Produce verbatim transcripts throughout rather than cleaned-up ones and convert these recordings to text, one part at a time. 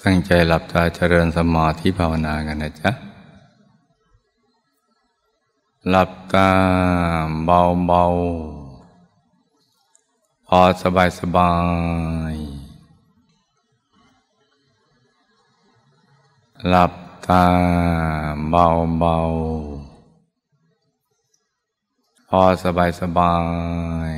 ตั้งใจหลับตาเจริญสมาธิภาวนากันนะจ๊ะหลับตาเบาๆพอสบายสบายหลับตาเบาๆพอสบายสบาย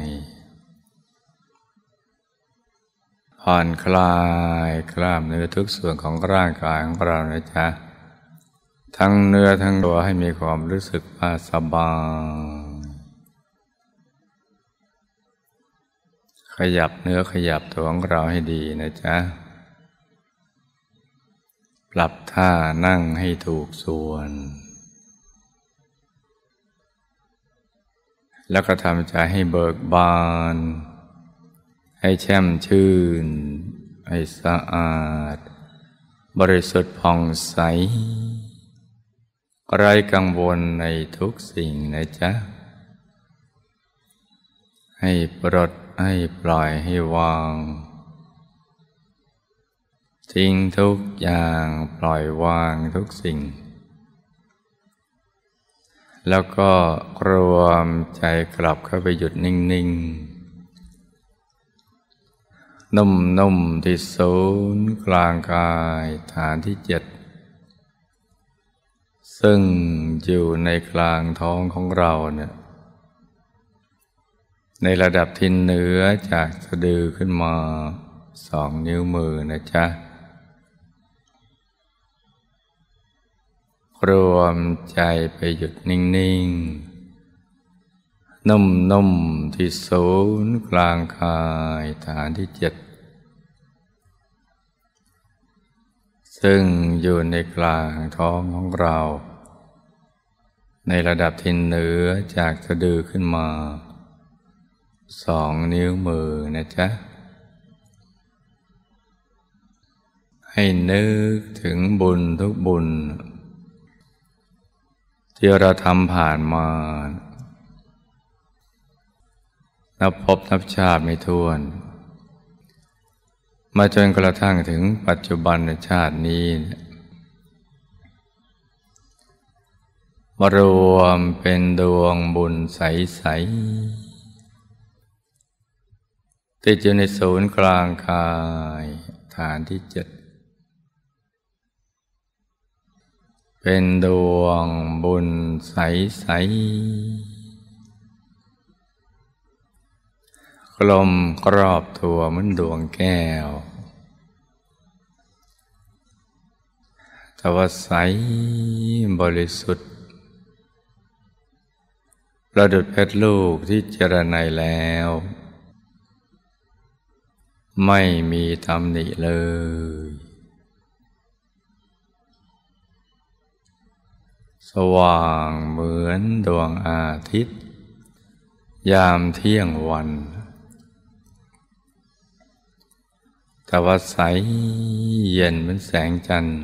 ผ่อนคลายกล้ามเนื้อทุกส่วนของร่างกายของเรานะจ๊ะทั้งเนื้อทั้งตัวให้มีความรู้สึกว่าสบายขยับเนื้อขยับตัวของเราให้ดีนะจ๊ะปรับท่านั่งให้ถูกส่วนแล้วก็ทำใจให้เบิกบานให้แช่มชื่นให้สะอาดบริสุทธิ์ผ่องใสไร้กังวลในทุกสิ่งนะจ๊ะให้ปลดให้ปล่อยให้วางทิ้งทุกอย่างปล่อยวางทุกสิ่งแล้วก็รวมใจกลับเข้าไปหยุดนิ่งๆนุ่มๆที่ศูนย์กลางกายฐานที่เจ็ดซึ่งอยู่ในกลางท้องของเราเนี่ยในระดับที่เหนือจากสะดือขึ้นมาสองนิ้วมือนะจ๊ะรวมใจไปหยุดนิ่งๆนุ่มๆที่ศูนย์กลางกายฐานที่เจ็ดซึ่งอยู่ในกลางท้องของเราในระดับที่เหนือจากสะดือขึ้นมาสองนิ้วมือนะจ๊ะให้นึกถึงบุญทุกบุญที่เราทำผ่านมานับพบนับชาติไม่ถ้วนมาจนกระทั่งถึงปัจจุบันชาตินี้มารวมเป็นดวงบุญใสๆติดอยู่ในศูนย์กลางกายฐานที่เจ็ดเป็นดวงบุญใสๆกลมกรอบตัวเหมือนดวงแก้วแต่ว่าใสบริสุทธิ์ประดุจเพชรลูกที่เจรไนแล้วไม่มีตำหนิเลยสว่างเหมือนดวงอาทิตย์ยามเที่ยงวันแต่ว่าใสเย็นเหมือนแสงจันทร์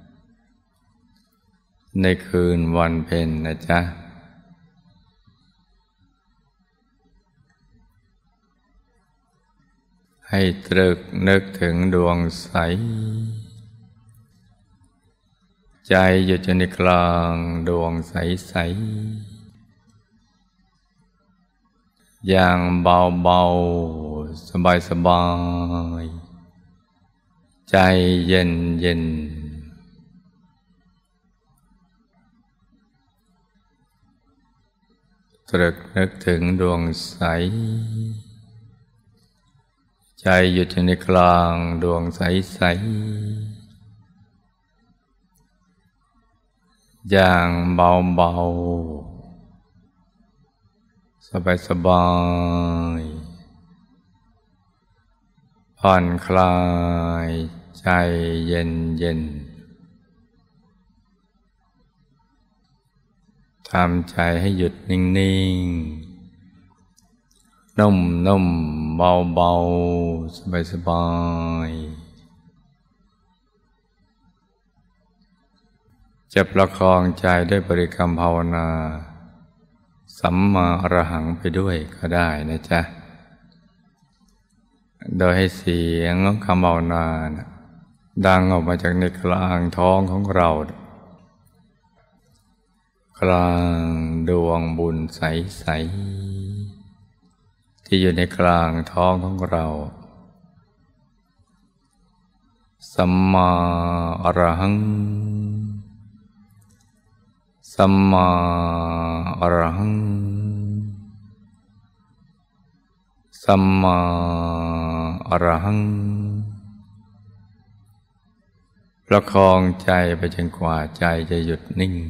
ในคืนวันเพ็ญนะจ๊ะให้ตรึกนึกถึงดวงใสใจอยู่ในกลางดวงใสๆอย่างเบาๆสบายๆใจเย็นเย็นตรึกนึกถึงดวงใสใจหยุดอยู่ในกลางดวงใสๆอย่างเบาๆสบายๆผ่อนคลายใจเย็นเย็นทำใจให้หยุดนิ่งๆนุ่มๆเบาๆสบายๆจะประคองใจด้วยบริกรรมภาวนาสัมมาอรหังไปด้วยก็ได้นะจ๊ะโดยให้เสียงของคำภาวนานะดังออกมาจากในกลางท้องของเรากลางดวงบุญใสๆที่อยู่ในกลางท้องของเราสัมมาอรหังสัมมาอรหังสัมมาอรหังประคองใจไปจนกว่าใจจะหยุดนิ่ง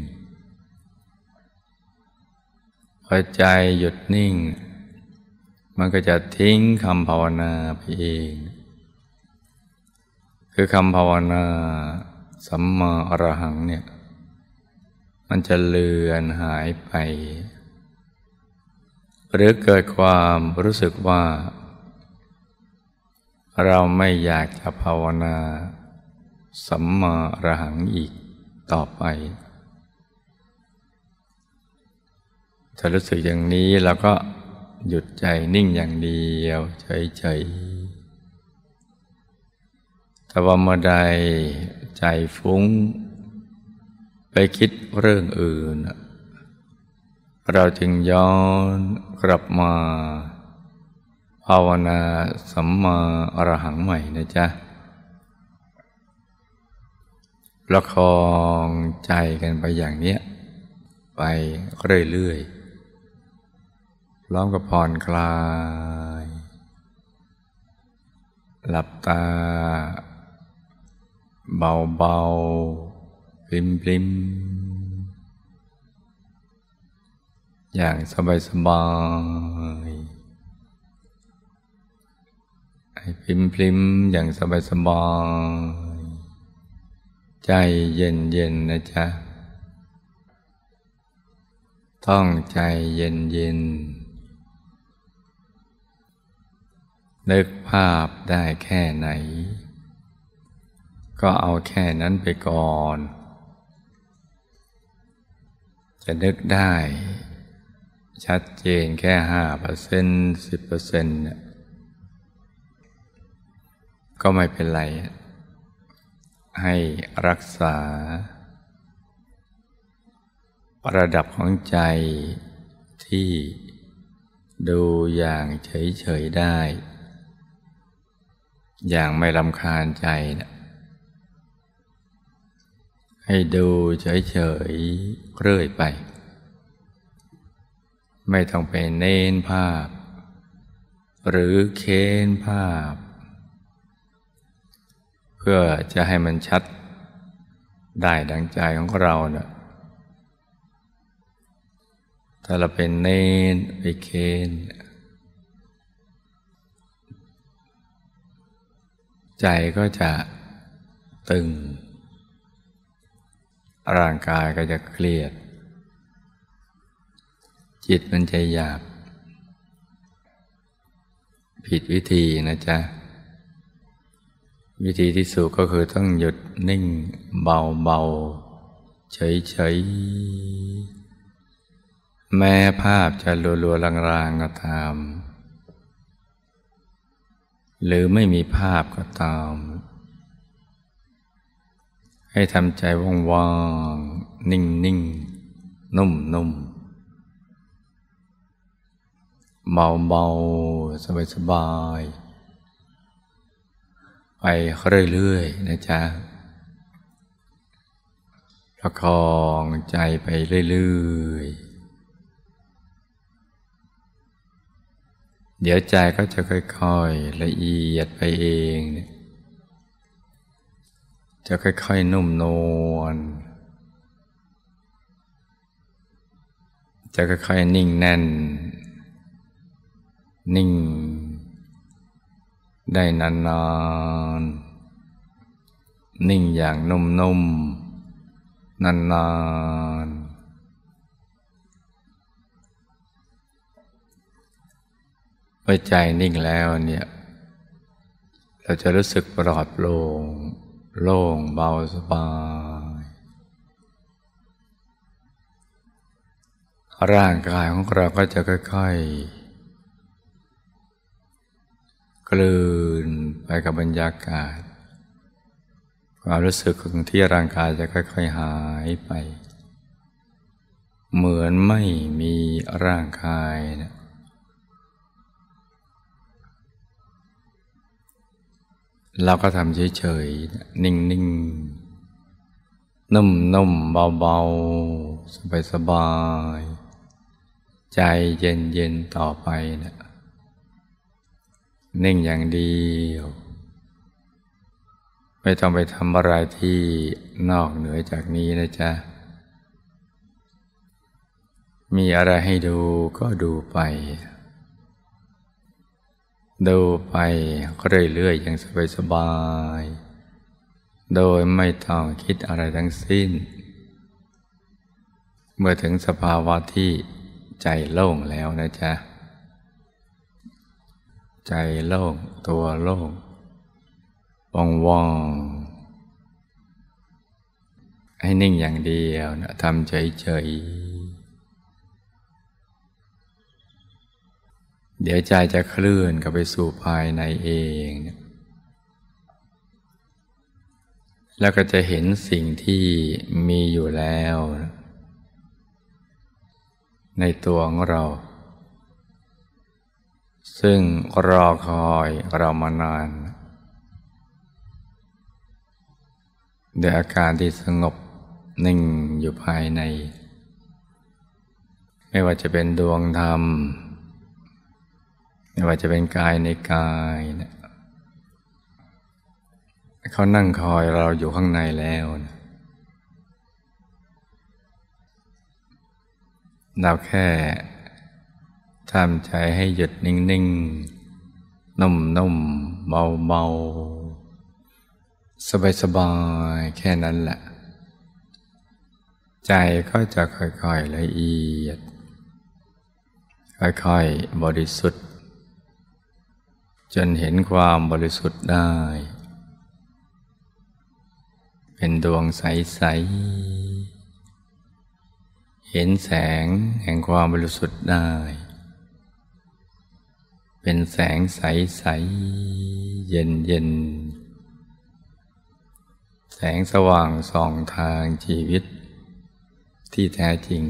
พอใจหยุดนิ่งมันก็จะทิ้งคำภาวนาไปเองคือคำภาวนาสัมมาอรหังเนี่ยมันจะเลือนหายไปหรือเกิดความรู้สึกว่าเราไม่อยากจะภาวนาสัมมาอรหังอีกต่อไปถ้ารู้สึกอย่างนี้เราก็หยุดใจนิ่งอย่างเดียวเฉยๆแต่ว่าเมื่อใดใจฟุ้งไปคิดเรื่องอื่นเราจึงย้อนกลับมาภาวนาสัมมาอรหังใหม่นะจ๊ะประคองใจกันไปอย่างเนี้ยไปเรื่อยๆพร้อมกับผ่อนคลายหลับตาเบาๆพลิมๆอย่างสบายๆให้พลิมๆอย่างสบายๆใจเย็นๆนะจ๊ะต้องใจเย็นๆนึกภาพได้แค่ไหนก็เอาแค่นั้นไปก่อนจะนึกได้ชัดเจนแค่ห้าเปอร์เซ็นต์สิบเปอร์เซ็นต์เนี่ยก็ไม่เป็นไรให้รักษาระดับของใจที่ดูอย่างเฉยๆได้อย่างไม่รำคาญใจนะให้ดูเฉยๆเรื่อยไปไม่ต้องไปเน้นภาพหรือเค้นภาพเพื่อจะให้มันชัดได้ดังใจของเราเนี่ยถ้าเราเป็นเน้นไปเค้นใจก็จะตึงร่างกายก็จะเครียดจิตมันจะหยาบผิดวิธีนะจ๊ะวิธีที่สุดก็คือต้องหยุดนิ่งเบาๆเฉยๆแม้ภาพจะลัวๆลางๆก็ตามหรือไม่มีภาพก็ตามให้ทำใจว่างๆนิ่งๆนุ่มๆเบาๆสบายๆไปเรื่อยๆนะจ๊ะประคองใจไปเรื่อยๆเดี๋ยวใจก็จะค่อยๆละเอียดไปเองจะค่อยๆนุ่มนวลจะค่อยๆนิ่งแน่นนิ่งได้นานๆนิ่งอย่างนุ่มๆนานๆเมื่อใจนิ่งแล้วเนี่ยเราจะรู้สึกปลอดโปร่งโล่งเบาสบายร่างกายของเราก็จะค่อยๆกลืนไปกับบรรยากาศความรู้สึกของที่ร่างกายจะค่อยๆหายไปเหมือนไม่มีร่างกายนะเราก็ทำเฉยๆนิ่งๆนุ่มๆเบาๆสบายๆใจเย็นๆต่อไปนะนิ่งอย่างเดียวไม่ต้องไปทำอะไรที่นอกเหนือจากนี้นะจ๊ะมีอะไรให้ดูก็ดูไปดูไปเรื่อยๆอย่างสบายๆโดยไม่ต้องคิดอะไรทั้งสิ้นเมื่อถึงสภาวะที่ใจโล่งแล้วนะจ๊ะใจโล่งตัวโล่งว่างๆให้นิ่งอย่างเดียวนะทำเฉยๆเดี๋ยวใจจะเคลื่อนกลับไปสู่ภายในเองแล้วก็จะเห็นสิ่งที่มีอยู่แล้วในตัวของเราซึ่งรอคอยเรามานานด้วยอาการที่สงบนิ่งอยู่ภายในไม่ว่าจะเป็นดวงธรรมไม่ว่าจะเป็นกายในกายนะเขานั่งคอยเราอยู่ข้างในแล้วนะเราแค่ทำใจให้หยุดนิ่งๆนุ่มๆเบาๆสบายๆแค่นั้นแหละใจก็จะค่อยๆละเอียดค่อยๆบริสุทธิ์จนเห็นความบริสุทธิ์ได้เป็นดวงใสๆเห็นแสงแห่งความบริสุทธิ์ได้เป็นแสงใสๆเย็นๆแสงสว่างส่องทางชีวิตที่แท้จริง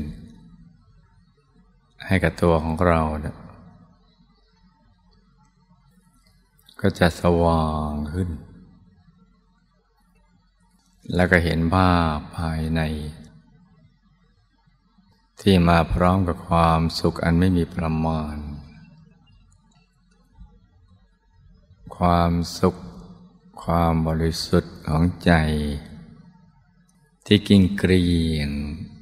ให้กับตัวของเรานะก็จะสว่างขึ้นแล้วก็เห็นภาพภายในที่มาพร้อมกับความสุขอันไม่มีประมาณความสุขความบริสุทธิ์ของใจที่กิ่งเกรียง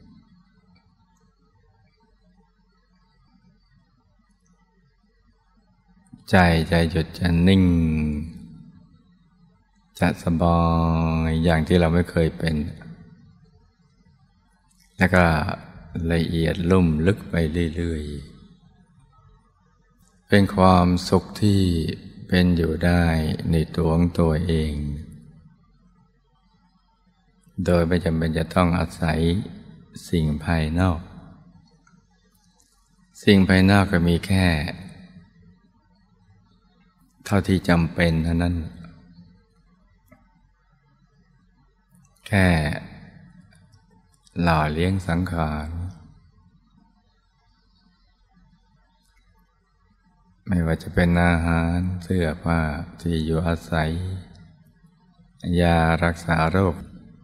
ใจใจหยุดจะนิ่งจะสบายอย่างที่เราไม่เคยเป็นแล้วก็ละเอียดลุ่มลึกไปเรื่อยๆเป็นความสุขที่เป็นอยู่ได้ในตัวของตัวเองโดยไม่จำเป็นจะต้องอาศัยสิ่งภายนอกสิ่งภายนอกก็มีแค่เท่าที่จำเป็นเท่านั้นแค่หล่อเลี้ยงสังขารไม่ว่าจะเป็นอาหารเสื้อผ้าที่อยู่อาศัยยารักษาโรค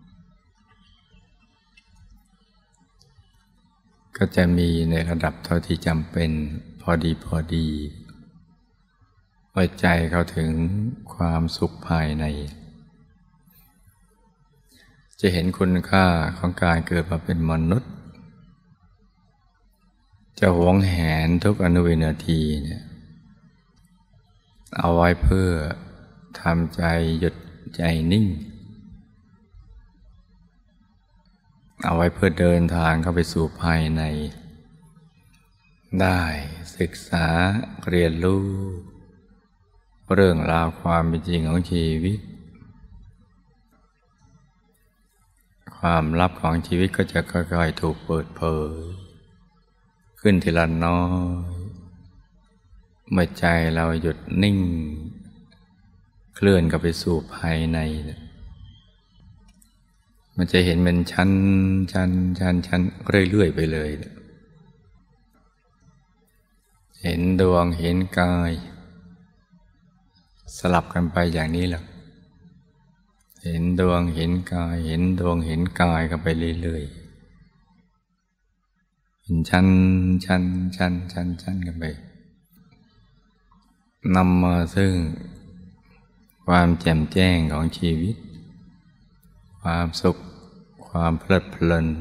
ก็จะมีในระดับเท่าที่จำเป็นพอดีพอดีไว้ใจเขาถึงความสุขภายในจะเห็นคุณค่าของการเกิดมาเป็นมนุษย์จะหวงแหนทุกอนุวินาทีเนี่ยเอาไว้เพื่อทำใจหยุดใจนิ่งเอาไว้เพื่อเดินทางเข้าไปสู่ภายในได้ศึกษาเรียนรู้เรื่องราวความเป็นจริงของชีวิตความลับของชีวิตก็จะค่อยๆถูกเปิดเผยขึ้นทีละน้อยเมื่อใจเราหยุดนิ่งเคลื่อนกลับไปสู่ภายในมันจะเห็นเป็นชั้นชั้นชั้นชั้นเรื่อยๆไปเลยเห็นดวงเห็นกายสลับกันไปอย่างนี้แหละเห็นดวงเห็นกายเห็นดวงเห็นกายกันไปเรื่อยๆเป็นชั้นชั้นชั้นชั้นชั้นกันไปนำมาซึ่งความแจ่มแจ้งของชีวิตความสุขความเพลิดเพลิน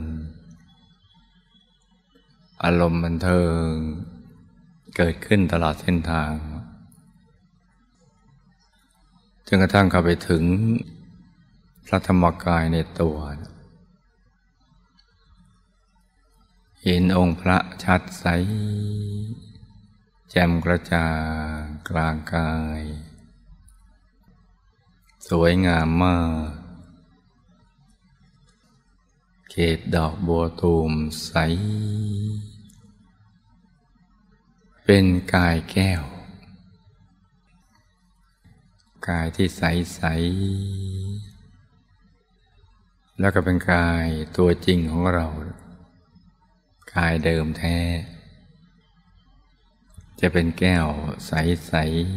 อารมณ์บันเทิงเกิดขึ้นตลอดเส้นทางจนกระทั่งเข้าไปถึงพระธรรมกายในตัวเห็นองค์พระชัดใสแจ่มกระจ่างกลางกายสวยงามมากเกศดอกบัวตูมใสเป็นกายแก้วกายที่ใสใสแล้วก็เป็นกายตัวจริงของเรากายเดิมแท้จะเป็นแก้วใสใส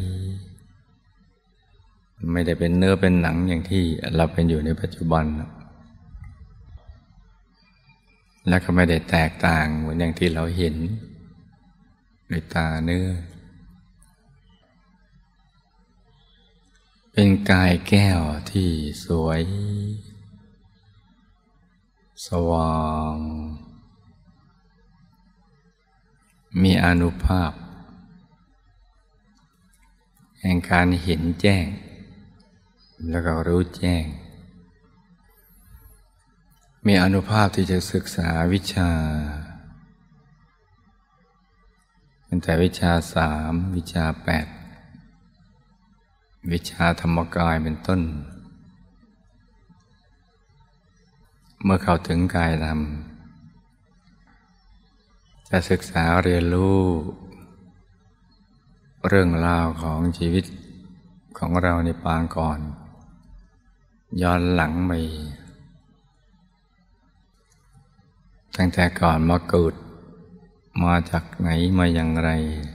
ไม่ได้เป็นเนื้อเป็นหนังอย่างที่เราเป็นอยู่ในปัจจุบันและก็ไม่ได้แตกต่างเหมือนอย่างที่เราเห็นด้วยตาเนื้อเป็นกายแก้วที่สวยสว่างมีอานุภาพแห่งการเห็นแจ้งแล้วก็รู้แจ้งมีอานุภาพที่จะศึกษาวิชาตั้งแต่วิชาสามวิชาแปดวิชาธรรมกายเป็นต้นเมื่อเข้าถึงกายธรรมจะศึกษาเรียนรู้เรื่องราวของชีวิตของเราในปางก่อนย้อนหลังไปตั้งแต่ก่อนมาเกิดมาจากไหนมาอย่างไร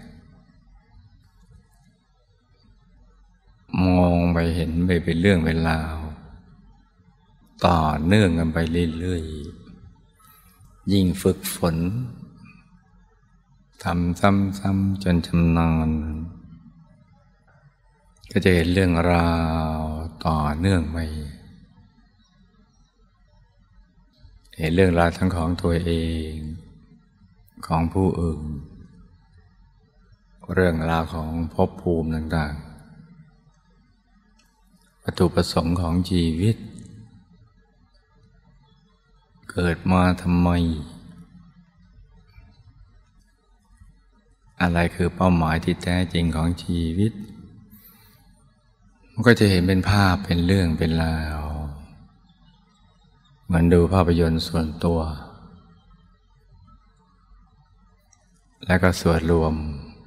มองไปเห็นไปเป็นเรื่องเป็นราวต่อเนื่องกันไปเรื่อยๆยิ่งฝึกฝนทำซ้ำๆจนชำนาญก็จะเห็นเรื่องราวต่อเนื่องไปเห็นเรื่องราวทั้งของตัวเองของผู้อื่นเรื่องราวของภพภูมิต่างๆวัตถุประสงค์ของชีวิตเกิดมาทำไมอะไรคือเป้าหมายที่แท้จริงของชีวิตมันก็จะเห็นเป็นภาพเป็นเรื่องเป็นราวเหมือนดูภาพยนตร์ส่วนตัวแล้วก็ส่วนรวม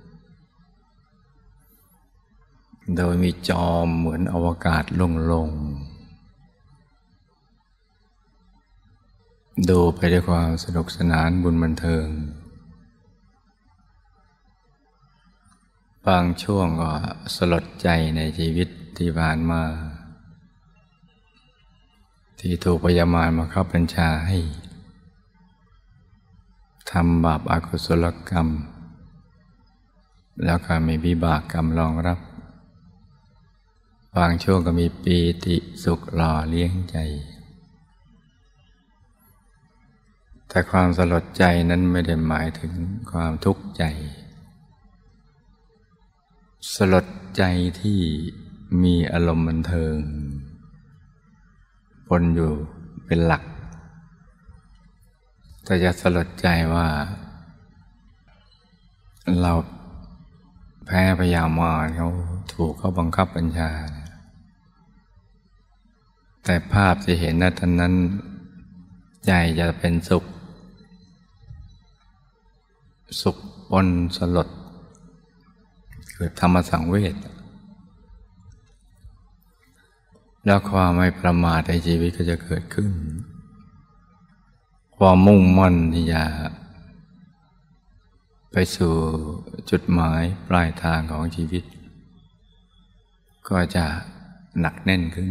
โดยมีจอมเหมือนอวกาศโล่งๆดูไปด้วยความสนุกสนานบุญบันเทิงบางช่วงก็สลดใจในชีวิตที่ผ่านมาที่ถูกพยามารมาเข้าบัญชาให้ทำบาปอกุศลกรรมแล้วก็มีวิบากกรรมรองรับบางช่วงก็มีปีติสุขหล่อเลี้ยงใจแต่ความสลดใจนั้นไม่ได้หมายถึงความทุกข์ใจสลดใจที่มีอารมณ์บันเทิงปนอยู่เป็นหลักแต่จะสลดใจว่าเราแพ้พยามารเขาถูกเขาบังคับบัญชาแต่ภาพที่เห็นณตอนนั้นใจจะเป็นสุขสุขปนสลดเกิดธรรมสังเวชแล้วความไม่ประมาทในชีวิตก็จะเกิดขึ้นความมุ่งมั่นที่จะไปสู่จุดหมายปลายทางของชีวิตก็จะหนักแน่นขึ้น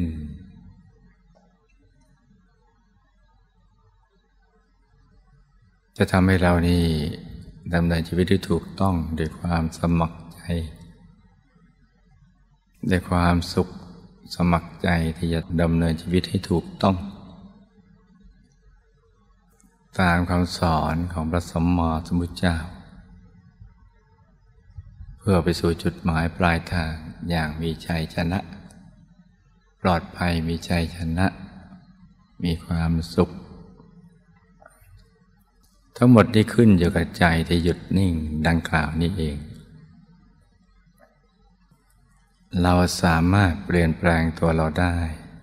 จะทำให้เรานี่ดำเนินชีวิตที่ถูกต้องด้วยความสมัครใจด้วยความสุขสมัครใจที่จะดำเนินชีวิตให้ถูกต้องตามคำสอนของพระสัมมาสัมพุทธเจ้าเพื่อไปสู่จุดหมายปลายทางอย่างมีชัยชนะปลอดภัยมีชัยชนะมีความสุขทั้งหมดนี้ขึ้นอยู่กับใจที่หยุดนิ่งดังกล่าวนี้เองเราสามารถเปลี่ยนแปลงตัวเราได้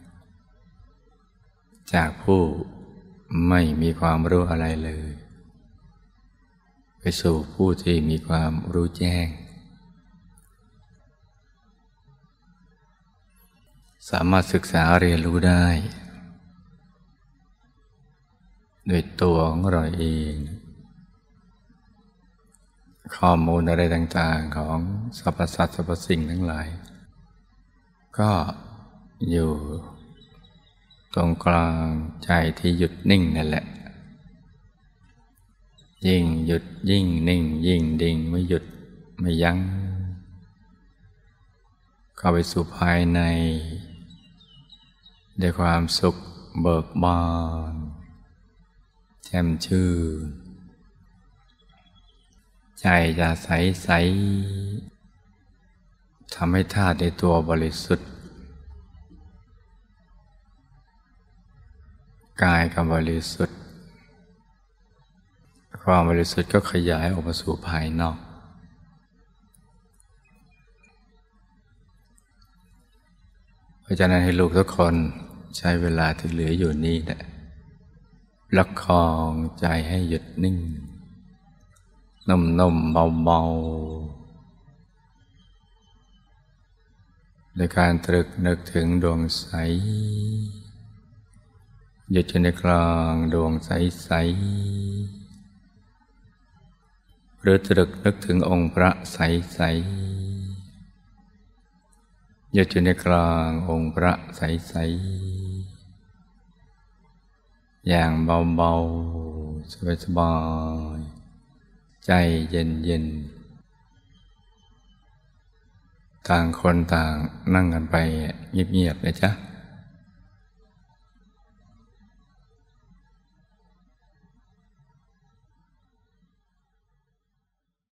จากผู้ไม่มีความรู้อะไรเลยไปสู่ผู้ที่มีความรู้แจ้งสามารถศึกษาเรียนรู้ได้ด้วยตัวของเราเองข้อมูลอะไรต่างๆของสรรพสัตว์สรรพสิ่งทั้งหลายก็อยู่ตรงกลางใจที่หยุดนิ่งนั่นแหละยิ่งหยุดยิ่งนิ่งยิ่งดิ่งไม่หยุดไม่ยั้งเข้าไปสู่ภายในด้วยความสุขเบิกบานแจ่มชื่นใจจะใสใสทำให้ธาตุในตัวบริสุทธิ์กายก็บริสุทธิ์ความบริสุทธิ์ก็ขยายออกมาสู่ภายนอกเพราะฉะนั้นให้ลูกทุกคนใช้เวลาที่เหลืออยู่นี้แหละประคองใจให้หยุดนิ่งนุ่มๆเบาๆโดยการตรึกนึกถึงดวงใสหยุดอยู่ในกลางดวงใสๆหรือตรึกนึกถึงองค์พระใสๆหยุดอยู่ในกลางองค์พระใสๆอย่างเบาๆสบายๆใจเย็นๆต่างคนต่างนั่งกันไปเงียบๆเลยจ้ะ